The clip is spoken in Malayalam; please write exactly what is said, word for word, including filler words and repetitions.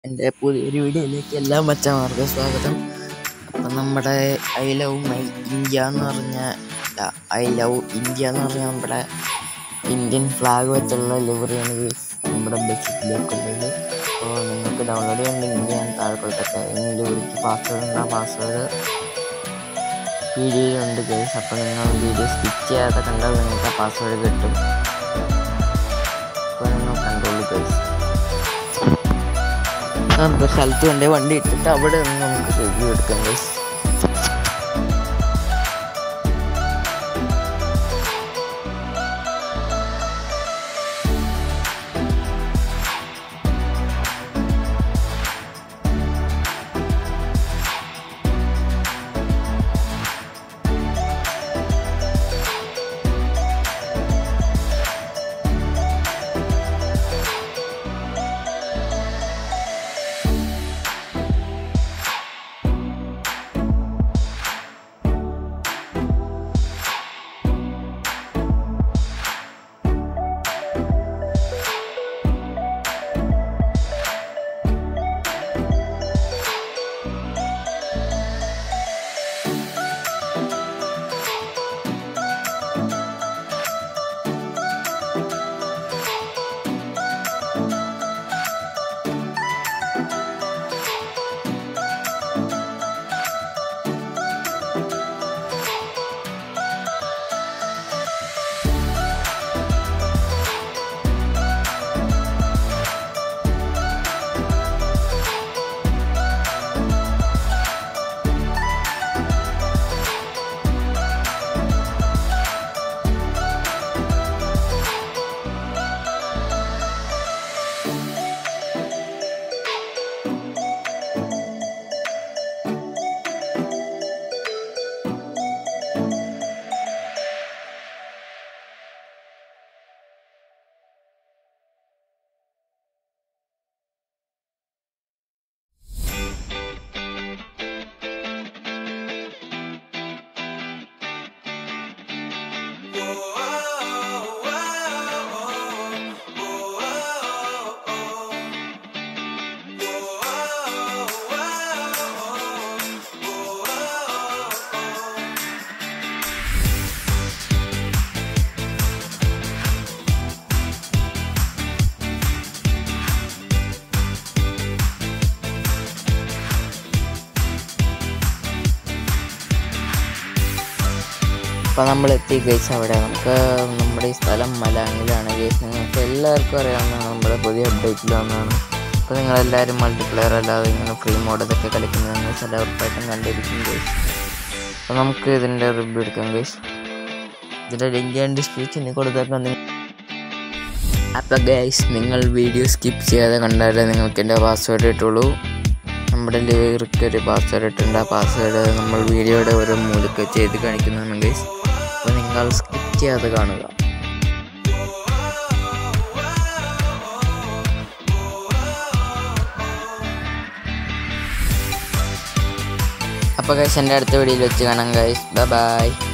എൻ്റെ പുതിയൊരു വീഡിയോയിലേക്ക് എല്ലാ മച്ചന്മാർക്കും സ്വാഗതം. അപ്പം നമ്മുടെ ഐ ലവ് മൈ ഇന്ത്യ എന്ന് പറഞ്ഞ ഐ ലവ് ഇന്ത്യ എന്ന് പറഞ്ഞാൽ നമ്മുടെ ഇന്ത്യൻ ഫ്ലാഗ് വെച്ചുള്ള ലിവറിയാണ് നമ്മുടെ ബെഡ്ഷീറ്റിലേക്ക് ഉള്ളത്. അപ്പോൾ നിങ്ങൾക്ക് ഡൗൺലോഡ് ചെയ്യാൻ ലിങ്ക് ഞാൻ താഴെ കൊടുത്തൊക്കെ ഈ ലിവറിക്ക് പാസ്വേഡ് ഉണ്ട്. ആ പാസ്വേഡ് വീഡിയോയിലുണ്ട് ഗൈസ്. അപ്പോൾ നിങ്ങൾ വീഡിയോ സ്കിപ്പ് ചെയ്യാതെ കണ്ടാൽ നിങ്ങൾക്ക് ആ പാസ്വേഡ് കിട്ടും. അപ്പോൾ നിങ്ങൾ കണ്ടോളൂ ഗൈസ്. നമുക്ക് സ്ഥലത്ത് കൊണ്ടേ വണ്ടി ഇട്ടിട്ട് അവിടെ നിന്ന് നമുക്ക് റിവ്യൂ എടുക്കാം ഗൈസ്. അപ്പോൾ നമ്മൾ എത്തി ഗൈസ് അവിടെ. നമുക്ക് നമ്മുടെ ഈ സ്ഥലം മലാങ്ങിലാണ് ഗൈസ്. നിങ്ങൾക്ക് എല്ലാവർക്കും അറിയാവുന്നതാണ്, നമ്മുടെ പുതിയ അപ്ഡേറ്റിൽ വന്നതാണ്. അപ്പോൾ നിങ്ങളെല്ലാവരും മൾട്ടിപ്ലെയർ അല്ലാതെ ഇങ്ങനെ ഫ്രീ മോഡ് ഇതൊക്കെ കളിക്കുന്നത് നിങ്ങൾ ചില ഉറപ്പായിട്ടും കണ്ടിരിക്കും ഗൈസ്. അപ്പോൾ നമുക്ക് ഇതിൻ്റെ റിവ്യൂ എടുക്കാം ഗൈസ്. ഇതിൻ്റെ ലിങ്ക് ഞാൻ ഡിസ്ക്രിപ്ഷനിൽ കൊടുത്തേക്കാം. അപ്പോൾ ഗൈസ് നിങ്ങൾ വീഡിയോ സ്കിപ്പ് ചെയ്യാതെ കണ്ടാലേ നിങ്ങൾക്ക് എൻ്റെ പാസ്വേഡ് കിട്ടുള്ളൂ. നമ്മുടെ ലിവറിക്ക് ഒരു പാസ്വേഡ് ഇട്ടുണ്ട്. ആ പാസ്വേഡ് നമ്മൾ വീഡിയോയുടെ ഓരോ മൂലക്ക് ചെയ്ത് കാണിക്കുന്നതാണ് ഗൈസ്. അപ്പോൾ നിങ്ങൾ സ്കിപ്പ് ചെയ്യാതെ കാണുക. അപ്പോൾ ഗൈസ് എൻ്റെ അടുത്ത വീഡിയോയിൽ വെച്ച് കാണാം ഗൈസ്. Bye bye.